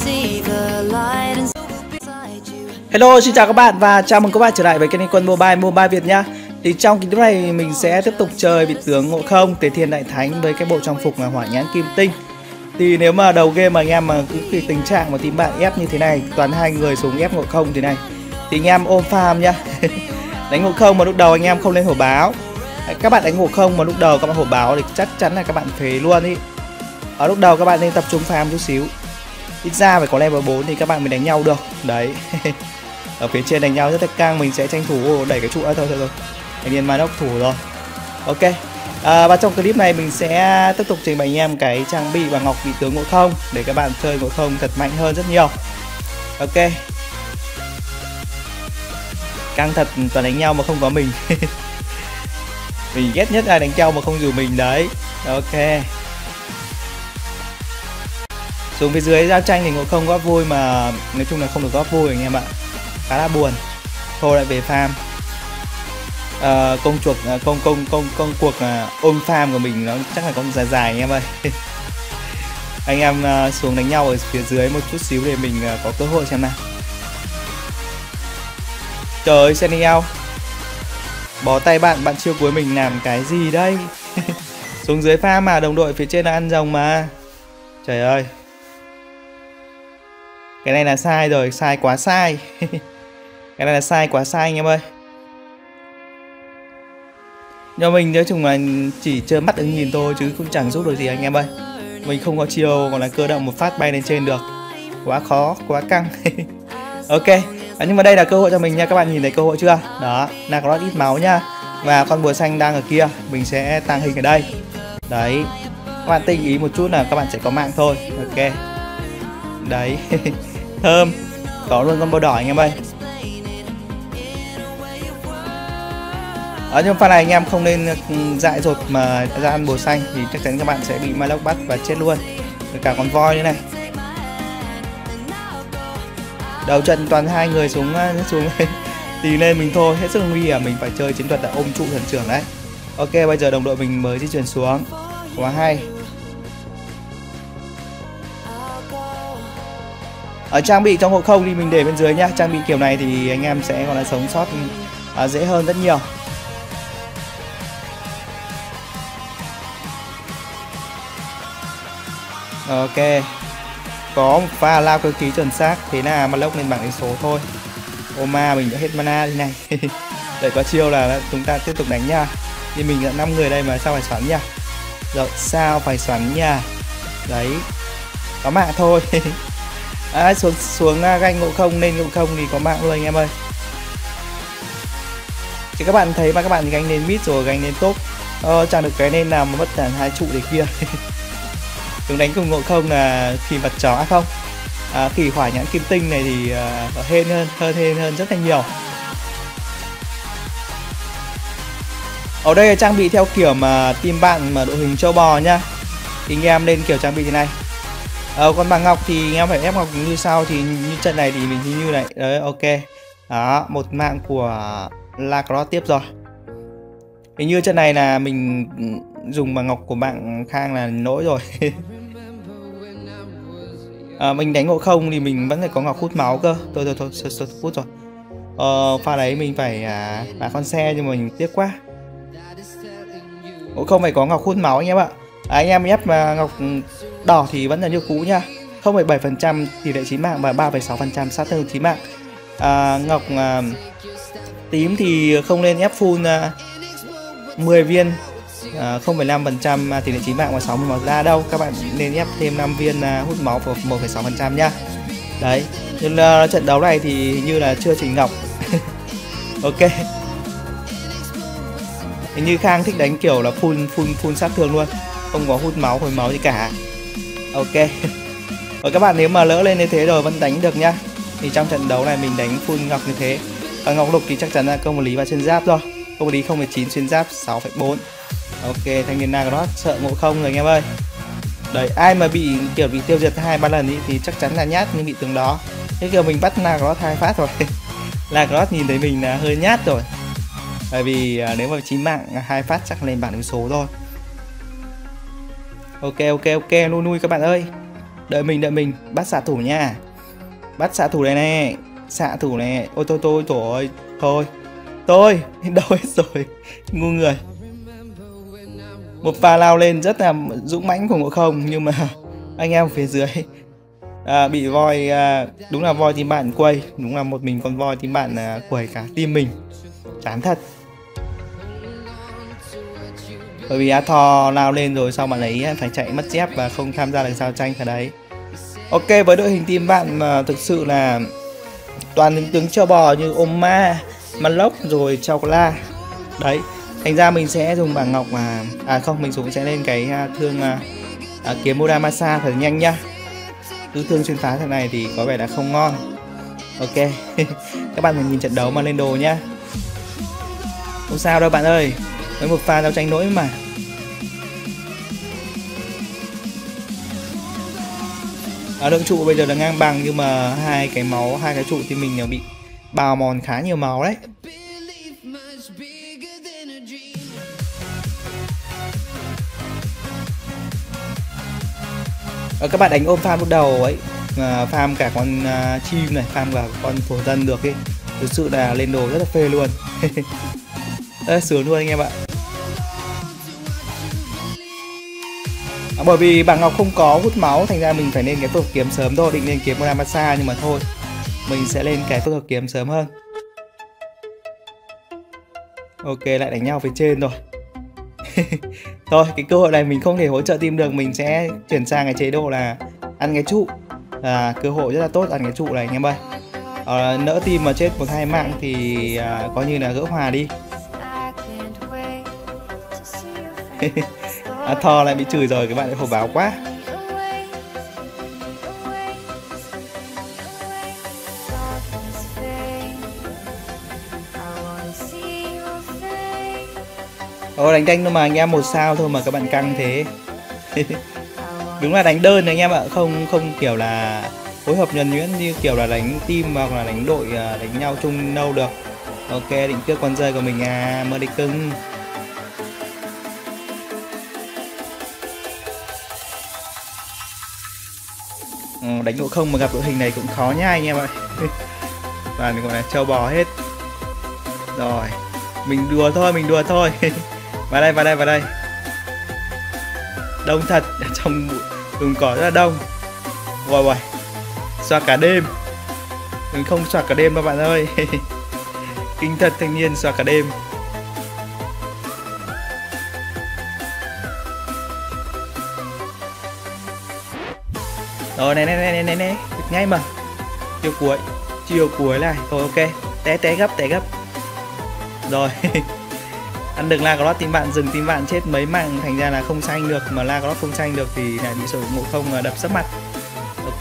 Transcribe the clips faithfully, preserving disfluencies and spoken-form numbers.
Hello, xin chào các bạn và chào mừng các bạn trở lại với kênh Quân Mobile Mobile Việt nhá. Thì trong clip này mình sẽ tiếp tục chơi vị tướng Ngộ Không, Tế Thiên Đại Thánh với cái bộ trang phục là Hỏa Nhãn Kim Tinh. Thì nếu mà đầu game mà anh em mà cứ cái tình trạng mà team bạn ép như thế này, toàn hai người xuống ép Ngộ Không thế này, thì anh em ôm farm nhá. Đánh Ngộ Không mà lúc đầu anh em không lên hổ báo. Các bạn đánh Ngộ Không mà lúc đầu các bạn hổ báo thì chắc chắn là các bạn phế luôn ý. Ở lúc đầu các bạn nên tập trung farm chút xíu. Ít ra phải có level bốn thì các bạn mới đánh nhau được. Đấy. Ở phía trên đánh nhau rất là căng, mình sẽ tranh thủ đẩy cái trụ ấy thôi thôi rồi. Anh điên mai đốc thủ rồi. Ok. À, và trong clip này mình sẽ tiếp tục trình bày anh em cái trang bị và ngọc vị tướng Ngộ Không để các bạn chơi Ngộ Không thật mạnh hơn rất nhiều. Ok. Căng thật, toàn đánh nhau mà không có mình. Mình ghét nhất là đánh nhau mà không dù mình đấy. Ok. Xuống phía dưới giao tranh thì Ngộ Không góp vui mà nói chung là không được góp vui anh em ạ. Khá là buồn. Thôi lại về farm. À, công chuộc công công công công cuộc là ôm farm của mình nó chắc là con dài dài anh em ơi. Anh em uh, xuống đánh nhau ở phía dưới một chút xíu để mình uh, có cơ hội xem nào. Trời ơi, Seniao. Bó tay bạn, bạn chiêu cuối mình làm cái gì đây? Xuống dưới farm mà, đồng đội phía trên là ăn rồng mà. Trời ơi. Cái này là sai rồi, sai quá sai. Cái này là sai quá sai anh em ơi. Nhưng mình nói chung là chỉ trơ mắt đứng nhìn thôi chứ cũng chẳng giúp được gì anh em ơi. Mình không có chiêu còn là cơ động một phát bay lên trên được. Quá khó, quá căng. Ok, à, nhưng mà đây là cơ hội cho mình nha, các bạn nhìn thấy cơ hội chưa? Đó, Nagaroth ít máu nha. Và con bùa xanh đang ở kia, mình sẽ tăng hình ở đây. Đấy, các bạn tinh ý một chút là các bạn sẽ có mạng thôi. Ok. Đấy. Thơm. Có luôn con bùa đỏ anh em ơi. Ở nhưng pha này anh em không nên dại dột mà ra ăn bùa xanh thì chắc chắn các bạn sẽ bị Maloc bắt và chết luôn. Với cả con voi nữa này. Đầu trận toàn hai người xuống xuống thì lên mình thôi, hết sức nguy hiểm, mình phải chơi chiến thuật là ôm trụ thần trưởng đấy. Ok, bây giờ đồng đội mình mới di chuyển xuống. Quá hay. Ở trang bị trong Ngộ Không thì mình để bên dưới nhá. Trang bị kiểu này thì anh em sẽ còn là sống sót à, dễ hơn rất nhiều. Ok. Có một pha lao cơ khí chuẩn xác. Thế là Maloc lên bảng đánh số thôi. Oma mình đã hết mana thế này. Để có chiêu là chúng ta tiếp tục đánh nha. Nhưng mình đã năm người đây mà sao phải xoắn nha. Rồi sao phải xoắn nha. Đấy. Có mạng thôi. À, xuống xuống ganh Ngộ Không nên Ngộ Không thì có mạng luôn anh em ơi. Thì các bạn thấy mà các bạn ganh lên mid rồi ganh lên top. Ờ, chẳng được cái nên nào mà mất cả hai trụ để kia. Chúng đánh cùng Ngộ Không là khi vật chó không. À, kỳ Hỏa Nhãn Kim Tinh này thì uh, hên hơn hơn hên hơn rất là nhiều. Ở đây là trang bị theo kiểu mà team bạn mà đội hình châu bò nhá. Thì anh em lên kiểu trang bị thế này. Ờ, còn bảng ngọc thì anh em phải ép ngọc như sau, thì như trận này thì mình như này. Đấy, ok. Đó, một mạng của Nagaroth tiếp rồi. Hình như trận này là mình dùng bằng ngọc của bạn Khang là lỗi rồi. À, mình đánh Ngộ Không thì mình vẫn phải có ngọc hút máu cơ. Thôi thôi thôi, thôi, thôi hút rồi. Ờ, pha đấy mình phải à, là con xe nhưng mà mình tiếc quá. Ngộ Không phải có ngọc hút máu anh em ạ. À, anh em ép mà ngọc đỏ thì vẫn là như cũ nha. không phẩy bảy phần trăm tỷ lệ chín mạng và ba phẩy sáu phần trăm sát thương chín mạng. À, ngọc à, tím thì không nên ép full à, mười viên. À, không phẩy năm phần trăm tỷ lệ chín mạng và sáu mươi máu ra đâu. Các bạn nên ép thêm năm viên uh, hút máu của một phẩy sáu phần trăm nhá. Đấy. Nhưng uh, trận đấu này thì hình như là chưa chỉnh ngọc. Ok. Hình như Khang thích đánh kiểu là full full full sát thương luôn, không có hút máu hồi máu gì cả. Ok. Và các bạn nếu mà lỡ lên như thế rồi vẫn đánh được nhá. Thì trong trận đấu này mình đánh full ngọc như thế. Còn ngọc lục thì chắc chắn là công vật lý và xuyên giáp thôi. Công vật lý không phẩy chín, xuyên giáp sáu phẩy bốn. Ok, thanh niên Nagaroth sợ Ngộ Không rồi anh em ơi. Đấy, ai mà bị kiểu bị tiêu diệt hai ba lần ý, thì chắc chắn là nhát như bị tướng đó. Thế kiểu mình bắt Nagaroth hai phát rồi. Nagaroth nhìn thấy mình là hơi nhát rồi. Bởi vì à, nếu mà chín mạng hai phát chắc lên bảng điểm số thôi. Ok ok ok, lui lui các bạn ơi. Đợi mình, đợi mình, bắt xạ thủ nha. Bắt xạ thủ này nè. Xạ thủ này. Ôi tôi tôi thôi. Thôi. Tôi. Đâu hết rồi. Ngu người. Một pha lao lên rất là dũng mãnh của Ngộ Không. Nhưng mà anh em phía dưới à, bị voi à, đúng là voi team bạn quay. Đúng là một mình con voi team bạn à, quẩy cả team mình. Chán thật. Bởi vì Athor lao lên rồi sau bạn ấy phải chạy mất dép và không tham gia được giao tranh cả đấy. Ok, với đội hình team bạn mà thực sự là toàn những tướng trâu bò như Oma, Malok rồi Chocola. Đấy, thành ra mình sẽ dùng bảng ngọc mà à không, mình dùng sẽ lên cái thương à, kiếm Muramasa thật nhanh nhá. Cứ thương xuyên phá thế này thì có vẻ là không ngon. Ok. Các bạn mình nhìn trận đấu mà lên đồ nhá. Không sao đâu bạn ơi. Với một pha giao tranh nỗi mà. À, lượng trụ bây giờ là ngang bằng nhưng mà hai cái máu, hai cái trụ thì mình đều bị bào mòn khá nhiều máu đấy. À, các bạn đánh ôm farm lúc đầu ấy, à, farm cả con uh, chim này, farm cả con thổ dân được ấy, thực sự là lên đồ rất là phê luôn. Rất là sướng luôn anh em ạ. À, bởi vì bảng ngọc không có hút máu thành ra mình phải lên cái phước hợp kiếm sớm thôi, định lên kiếm Muramasa nhưng mà thôi, mình sẽ lên cái phước hợp kiếm sớm hơn. Ok, lại đánh nhau phía trên rồi. Thôi, cái cơ hội này mình không thể hỗ trợ team được, mình sẽ chuyển sang cái chế độ là ăn cái trụ. À, cơ hội rất là tốt ăn cái trụ này anh em ơi. À, nỡ team mà chết một hai mạng thì à, coi như là gỡ hòa đi. À, Thor lại bị chửi rồi, các bạn lại hổ báo quá. Ồ, đánh nhanh thôi mà anh em, một sao thôi mà các bạn căng thế. Đúng là đánh đơn anh em ạ, không không kiểu là phối hợp nhuần nhuyễn như kiểu là đánh team hoặc là đánh đội đánh nhau chung đâu được. Ok, định cướp con rơi của mình à, mơ đi cưng. Ừ, đánh Ngộ Không mà gặp đội hình này cũng khó nha anh em ạ. Toàn gọi là trâu bò hết. Rồi, mình đùa thôi, mình đùa thôi. Vào đây, vào đây, vào đây. Đông thật, trong vùng cỏ rất là đông. Rồi rồi, xoạc cả đêm. Mình không xoạc cả đêm đâu bạn ơi. Kinh thật, thanh niên xoạc cả đêm. Rồi này này này này này, được ngay mà. Chiều cuối, chiều cuối này, rồi ok. Té té gấp, té gấp. Rồi. Ăn được Lagrot team bạn, dừng team bạn chết mấy mạng thành ra là không xanh được, mà Lagrot không xanh được thì lại bị sử dụng Ngộ Không đập sấp mặt. Ok.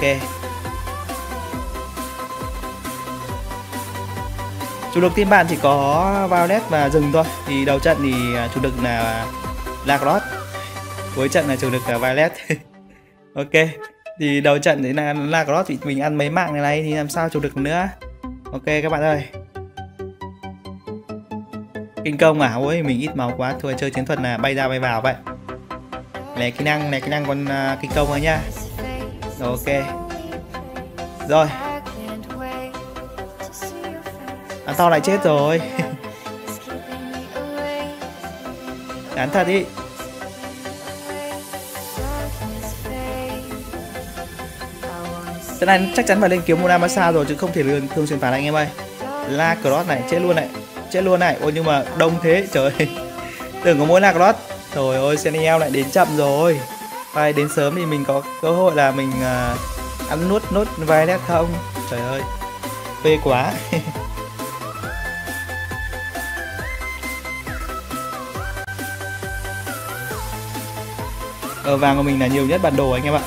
Chủ lực team bạn chỉ có Violet và rừng thôi. Thì đầu trận thì chủ lực là Lagrot, cuối trận là chủ lực là Violet. Ok. Thì đầu trận đấy là Lagrot thì mình ăn mấy mạng này này thì làm sao chủ lực nữa. Ok các bạn ơi. Kinh công à? Ôi mình ít máu quá, thôi chơi chiến thuật là bay ra bay vào vậy. Lẻ kỹ năng, lẻ kỹ năng con uh, kinh công rồi nhá. Rồi, ok. Rồi. À, tao lại chết rồi. Đáng thật ý. Trận này chắc chắn phải lên kiếm Muramasa rồi chứ không thể lường thương xuyên phản anh em ơi. Lagrot này chết luôn này. Chết luôn này. Ôi nhưng mà đông thế trời. Tưởng có mỗi Lagrot. Trời ơi, Seniel lại đến chậm rồi. Phải đến sớm thì mình có cơ hội là mình uh, ăn nuốt nốt Violet không. Trời ơi, phê quá. Ở vàng của mình là nhiều nhất bản đồ anh em ạ.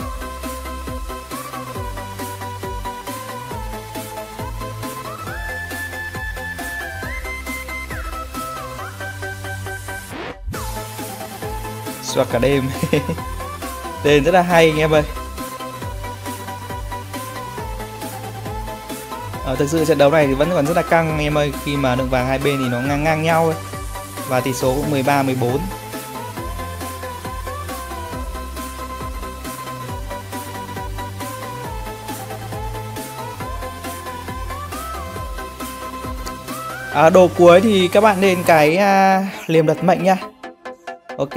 Xoạc cả đêm. Tên rất là hay anh em ơi. Ờ, thực sự trận đấu này thì vẫn còn rất là căng anh em ơi. Khi mà lượng vàng hai bên thì nó ngang ngang nhau ấy. Và tỷ số cũng mười ba mười bốn. À, đồ cuối thì các bạn nên cái à, liềm đặt mệnh nha. Ok.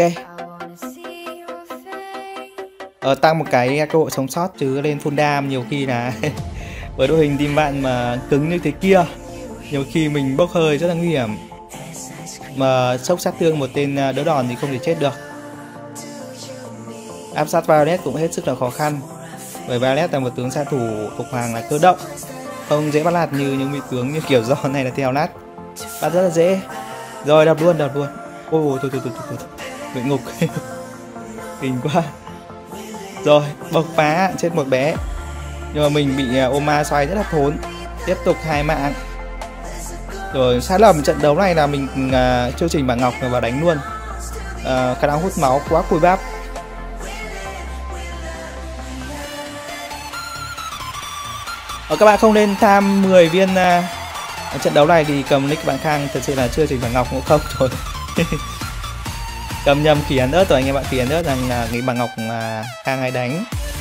Ờ, tăng một cái cơ hội sống sót chứ lên full dam nhiều khi là với đội hình team bạn mà cứng như thế kia, nhiều khi mình bốc hơi rất là nguy hiểm. Mà sốc sát thương một tên đỡ đòn thì không thể chết được. Áp sát Violet cũng hết sức là khó khăn, bởi Violet là một tướng sát thủ thuộc hoàng là cơ động, không dễ bắt nạt như những vị tướng như kiểu Giòn này là theo nát, bắt rất là dễ. Rồi đập luôn, đập luôn. Ôi thôi thôi thôi thôi, bị ngục. Kinh quá. Rồi bộc phá, chết một bé, nhưng mà mình bị Oma xoay rất là thốn. Tiếp tục hai mạng. Rồi sai lầm trận đấu này là mình uh, chương trình bảng ngọc vào đánh luôn. uh, Khả năng hút máu quá cùi bắp. Ở các bạn không nên tham mười viên uh, trận đấu này thì cầm nick bạn Khang thật sự là chưa trình bảng ngọc cũng không rồi. Cầm nhầm khỉ ăn ớt rồi anh em bạn, khỉ ăn ớt rằng là cái bảng ngọc uh, Khang hay đánh.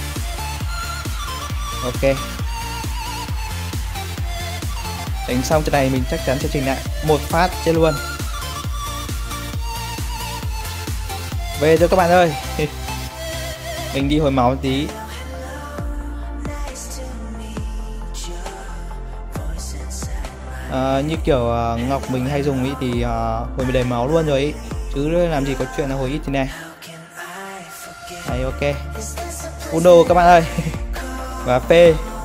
Ok. Đánh xong trận này mình chắc chắn sẽ trình lại một phát chết luôn. Về cho các bạn ơi. Mình đi hồi máu tí. À, như kiểu uh, ngọc mình hay dùng ý thì uh, hồi mình đầy máu luôn rồi ý. Chứ làm gì có chuyện là hồi ít thế này. Đấy, ok. Uno các bạn ơi. Và P.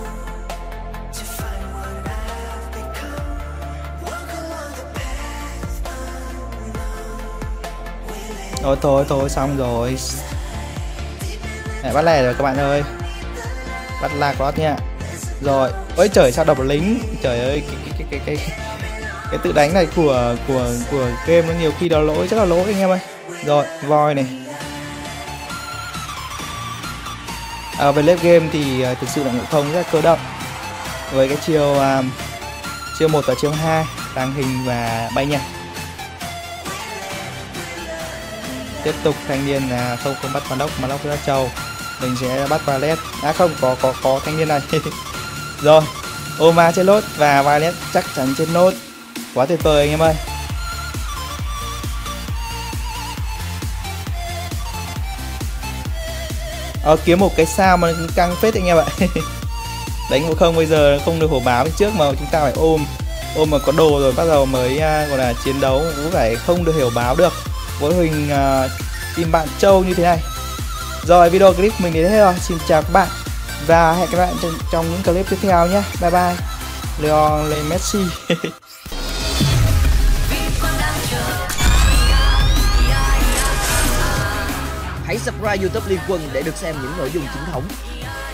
Thôi thôi thôi xong rồi. Lại bắt lẻ rồi các bạn ơi. Bắt lạc lót nha. Rồi, ôi trời sao đập lính. Trời ơi cái cái cái cái cái, cái tự đánh này của của của game nó nhiều khi đó lỗi, rất là lỗi anh em ơi. Rồi, voi này. À, về late game thì uh, thực sự là Ngộ Không rất là cơ động. Với cái chiêu uh, chiêu một và chiêu hai tàng hình và bay nhanh. Tiếp tục thanh niên là không không bắt Maloc, Maloc ra trâu. Mình sẽ bắt Violet. À không, có có có thanh niên này. Rồi, Oma trên lốt và Violet chắc chắn trên nốt. Quá tuyệt vời anh em ơi. Ờ, kiếm một cái sao mà căng phết anh em ạ. Đánh Ngộ Không bây giờ không được hổ báo như trước mà chúng ta phải ôm. Ôm mà có đồ rồi bắt đầu mới uh, gọi là chiến đấu, cũng phải không được hiểu báo được với hình uh, team bạn Châu như thế này. Rồi video clip mình đến đây rồi. Xin chào các bạn và hẹn các bạn trong, trong những clip tiếp theo nhé. Bye bye. Lionel Messi. Hãy subscribe YouTube Liên Quân để được xem những nội dung chính thống.